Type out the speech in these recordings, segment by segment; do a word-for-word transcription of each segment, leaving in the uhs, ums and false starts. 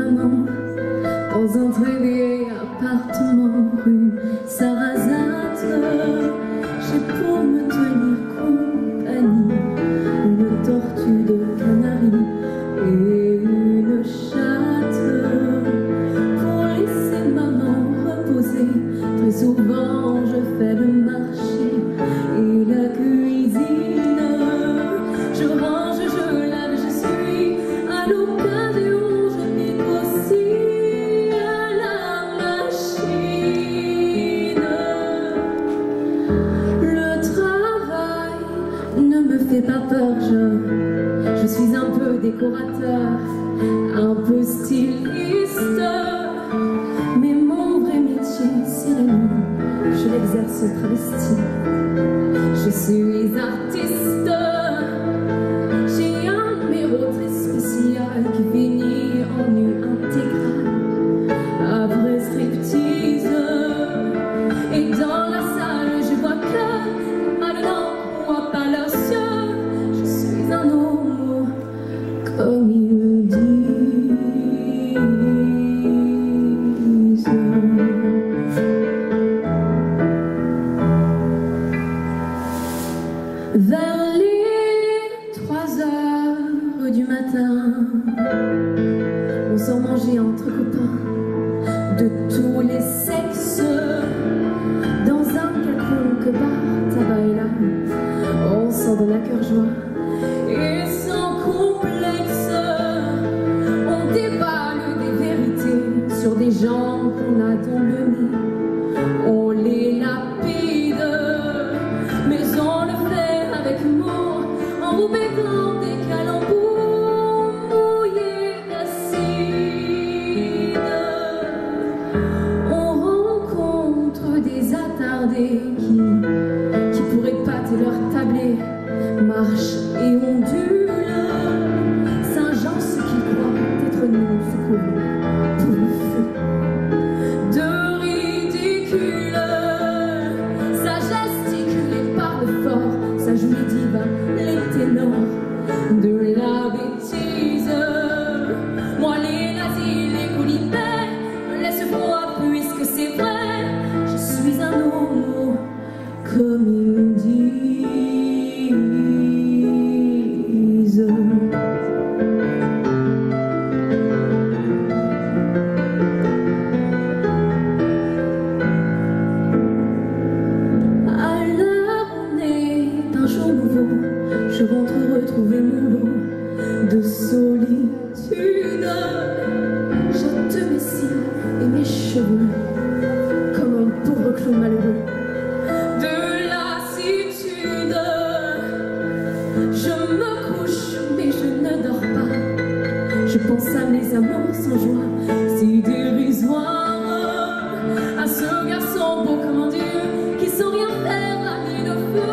maman dans un très vieil appartement rue Sarrazate. J'ai pour me tenir compagnie une tortue de Canaries et une chatte pour laisser maman reposer. Très souvent je fais le marché et la cuisine. Je range, je lave, je suis à l'occasion, je pique aussi à la machine. Le travail ne me fait pas peur, je, je suis un peu décorateur, un peu styliste. Mais mon vrai métier, c'est la nuit, je l'exerce travesti. Je suis artiste. J'ai un numéro très spécial qui finit en nu intégral après striptease. Et dans la salle, je vois que maintenant, moi pas leurs cieux. Je suis un homme comme ils disent. Vers les trois heures du matin, on sort manger entre copains de tous les sexes dans un quelconque bar, tabac et là, on s'en donne à cœur joie et sans complexe. On déballe des vérités sur des gens qu'on a dans le nez, on les lapide, mais on le fait avec humour, en vous pétant des calembours mouillés d'acide. On rencontre des attardés qui, qui pourraient pâter leur tablé, marche et ondule. Saint-Jean, ce qu'ils croient être nous, ce que pour le feu de ridicule. Ça gesticule et parle fort, ça joue les divas, les ténors de la bêtise. Moi les nazis, les colibets me laissent froid puisque c'est vrai. Je suis un homme comme ils disent. Je rentre retrouver mon lot de solitude. J'ôte mes cils et mes cheveux comme un pauvre clown malheureux de lassitude. Je me couche mais je ne dors pas. Je pense à mes amours sans joie, si dérisoire, à ce garçon beau comme un dieu qui sans rien faire a mis de feu.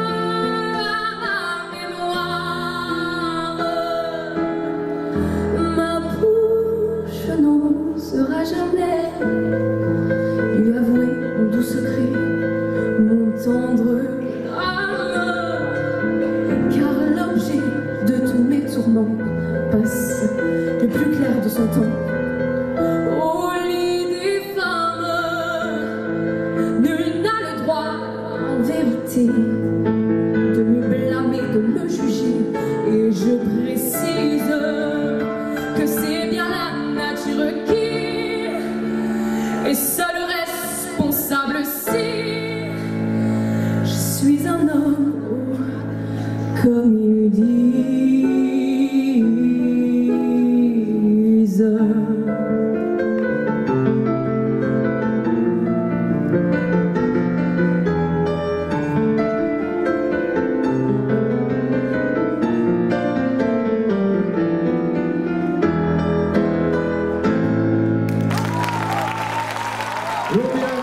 Sera jamais lui avouer mon doux secret, mon tendre âme, car l'objet de tous mes tourments passe le plus clair de son temps au lit des femmes. Nul n'a le droit en vérité de me blâmer, de me juger, et je précise que c'est bien la nature qui et seul responsable si je suis un homme comme ils disent. Rubia.